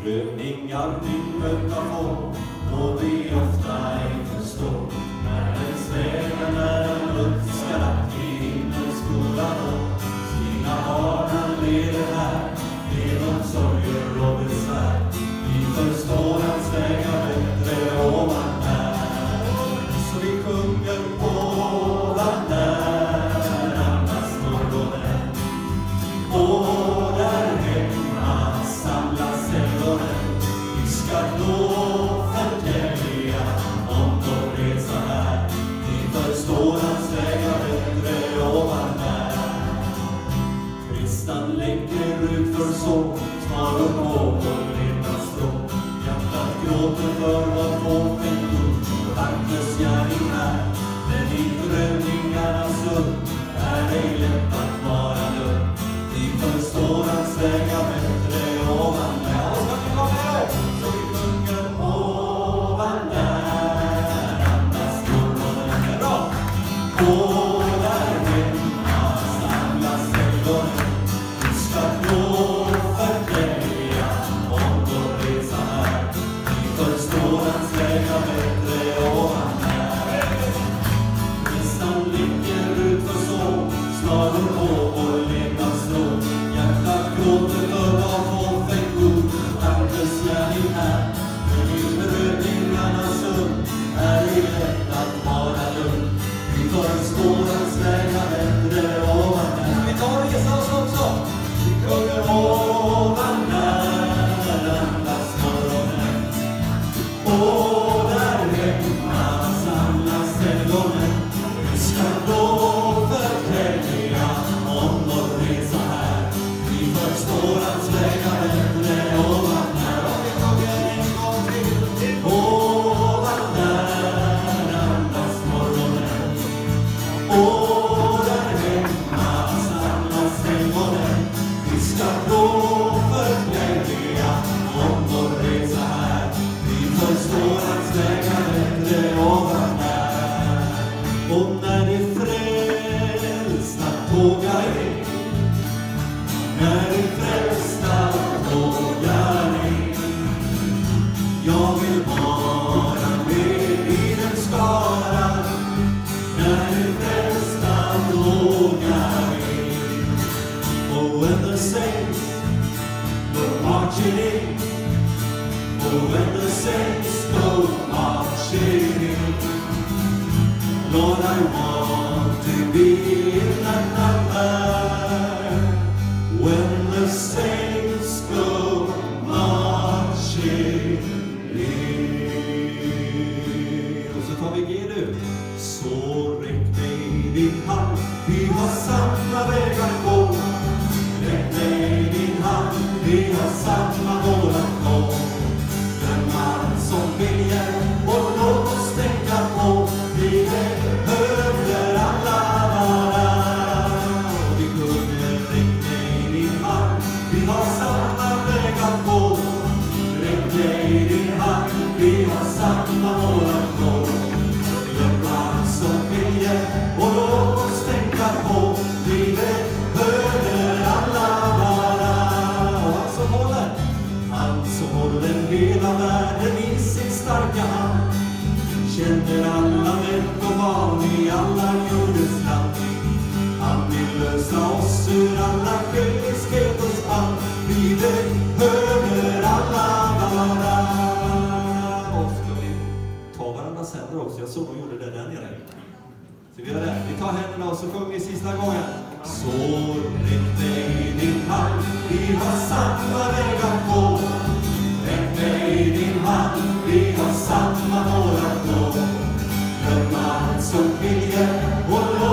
Prövningar vi möta få, då vi ofta ej förstår. Världens vägar när en ska lagt i himmelskolan och sina barn han leder här, genom sorger och besvär. Vi förstår hans vägar bättre ovan där, så vi sjunger ovan där, andas morgonen. Och där hemma samlas eldonen, vi ska då förtälja om vår resa här. Vi förstår hans vägar bättre ovan där. Kristan lägger ut för så, snarare på vår lilla strå. Hjärtat gråter för vad fågeln gjort, tankens gärning här. Men i prövningarnas sund är det lätt att vara lugn. Vi förstår hans vägar bättre ovan där. Och ska vi komma här, så vi sjunger ovan där, andas morgonen är bra. Och där hemma samlas eldonen, vi ska då förtälja om vår resa här. Vi förstår hans vägar bättre ovan där. Nästan ligger ut för så, snarare på vår levnadsstrå. Hjärtat gråter för vad fågeln gjort, tankens gärning här. Men i prövningarnas sund är det lätt att vara lugn. Vi förstår hans vägar bättre ovan där. Vi tar resa oss också. Vi sjunger ovan där, andas morgonen. Och där hemma samlas eldonen, vi ska då förtälja om vår resa här. Vi förstår hans vägar bättre ovan där. Och vi sjunger en gång till. Ovan där, andas morgonen. Och där hemma samlas eldonen, vi ska då förtälja om vår resa här. Vi förstår hans vägar bättre ovan där. Och när det frälsta tågar in, när det frälsta tågar in, jag vill vara med i den skaran. När det frälsta tågar in, oh when the saints go marching in, oh when the saints go marching in, Lord, I want to be in that number. When the saints go marching in. Och så tar vi G nu. Så räck mig din hand, vi har samma väg att gå. Räck mig din hand, vi har samma mål att gå. Den man som vill hjälp och låt oss tänka på, vi behöver alla vara. Och vi kunde räck mig din hand, vi har samma väg att gå. Räck mig din hand, vi har samma mål att gå. Den man som vill hjälp och låt oss tänka på, vi behöver alla vara. Och han som håller hela världen i sin starka hand, känner alla män och barn i alla jordens land. Han vill lösa oss ur alla själviskhetens band. Vi behöver alla vara. Och ska vi ta varandras händer också? Jag såg de gjorde det där nere. Så vi gör det. Vi tar händerna och så sjunger vi sista gången. Så räck dig din hand, vi har samma väg att gå. Räck dig din hand, vi har samma mål att nå. Den man som vill hjälp och